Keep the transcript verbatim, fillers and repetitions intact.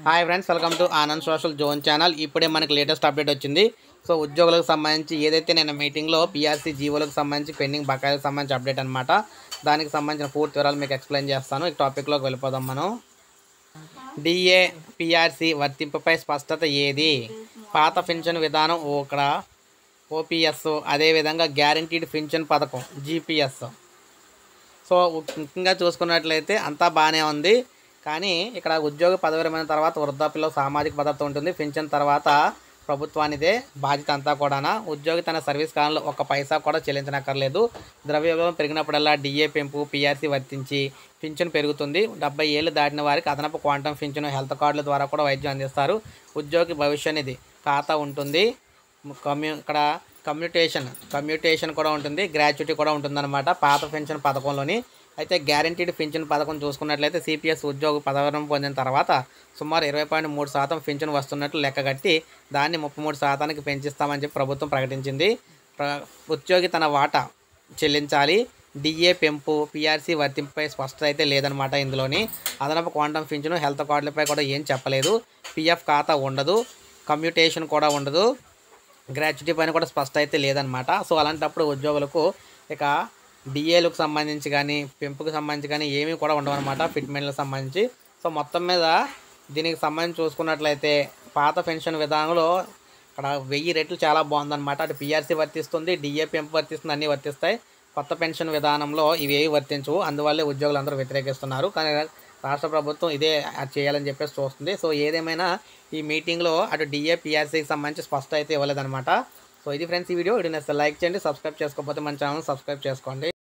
Hi friends, welcome to Anand social zone channel. ఇప్పుడే మనకి latest update వచ్చింది. సో ఉద్యోగులకు సంబంధించి ఏదైతే నేను మీటింగ్లో పీఆర్సీ జీవోలకు సంబంధించి పెండింగ్ బకాయిలకు సంబంధించి అప్డేట్ అనమాట. దానికి సంబంధించిన పూర్తి వివరాలు మీకు ఎక్స్ప్లెయిన్ చేస్తాను. ఈ టాపిక్లోకి వెళ్ళిపోదాం మనం. డిఏ పీఆర్సీ వర్తింపుపై స్పష్టత ఏది? పాత పెన్షన్ విధానం ఇక్కడ ఓపీఎస్, అదేవిధంగా గ్యారంటీడ్ పెన్షన్ పథకం జీపీఎస్. సో ముఖ్యంగా చూసుకున్నట్లయితే అంతా బాగానే ఉంది. కానీ ఇక్కడ ఉద్యోగ పదవి విరమణ తర్వాత వృద్ధాప్యలో సామాజిక భద్రత ఉంటుంది. పెన్షన్ తర్వాత ప్రభుత్వానిదే బాధ్యత అంతా కూడా. ఉద్యోగి తన సర్వీస్ కాలంలో ఒక్క పైసా కూడా చెల్లించనక్కర్లేదు. ద్రవ్యోల్బణం పెరిగినప్పుడల్లా డిఏ పెంపు పీఆర్సీ వర్తించి పింఛన్ పెరుగుతుంది. డెబ్బై ఏళ్ళు దాటిన వారికి అదనపు క్వాంటమ్ పింఛను, హెల్త్ కార్డుల ద్వారా కూడా వైద్యం అందిస్తారు. ఉద్యోగి భవిష్య నిధి ఖాతా ఉంటుంది. కమ్యూ ఇక్కడ కమ్యూటేషన్ కమ్యూటేషన్ కూడా ఉంటుంది, గ్రాట్యుటీ కూడా ఉంటుందన్నమాట పాత పెన్షన్ పథకంలోని. అయితే గ్యారంటీడ్ పెన్షన్ పథకం చూసుకున్నట్లయితే సిపిఎస్ ఉద్యోగ పదవిరమణ పొందిన తర్వాత సుమారు ఇరవై పాయింట్ మూడు శాతం పెన్షన్ వస్తున్నట్లు లెక్కగట్టి దాన్ని ముప్పై మూడు శాతానికి పెంచిస్తామని చెప్పి ప్రభుత్వం ప్రకటించింది. ఉద్యోగి తన వాటా చెల్లించాలి. డిఏ పెంపు పీఆర్సీ వర్తింపుపై స్పష్టత అయితే లేదనమాట. ఇందులోని అదనపు క్వాంటమ్ పెన్షన్, హెల్త్ కార్డులపై కూడా ఏం చెప్పలేదు. పిఎఫ్ ఖాతా ఉండదు, కమ్యూటేషన్ కూడా ఉండదు, గ్రాట్యుటీ పైన కూడా స్పష్టత అయితే లేదనమాట. సో అలాంటప్పుడు ఉద్యోగులకు ఇక డిఏలకు సంబంధించి కానీ పెంపుకు సంబంధించి కానీ ఏమీ కూడా ఉండవన్నమాట, ఫిట్మెంట్లకు సంబంధించి. సో మొత్తం మీద దీనికి సంబంధించి చూసుకున్నట్లయితే పాత పెన్షన్ విధానంలో ఇక్కడ వెయ్యి రెట్లు చాలా బాగుందన్నమాట. అటు పీఆర్సీ వర్తిస్తుంది, డిఏ పెంపు వర్తిస్తుంది, అన్నీ వర్తిస్తాయి. కొత్త పెన్షన్ విధానంలో ఇవి ఏవి వర్తించవు. అందువల్లే ఉద్యోగులు అందరూ వ్యతిరేకిస్తున్నారు. కానీ రాష్ట్ర ప్రభుత్వం ఇదే చేయాలని చెప్పేసి చూస్తుంది. సో ఏదేమైనా ఈ మీటింగ్లో అటు డిఏ పీఆర్సీకి సంబంధించి స్పష్టత అయితే ఇవ్వలేదన్నమాట. సో ఇది ఫ్రెండ్స్ ఈ వీడియో. వీడియో నచ్చితే లైక్ చేయండి, సబ్స్క్రైబ్ చేసుకోకపోతే మన ఛానల్ సబ్స్క్రైబ్ చేసుకోండి.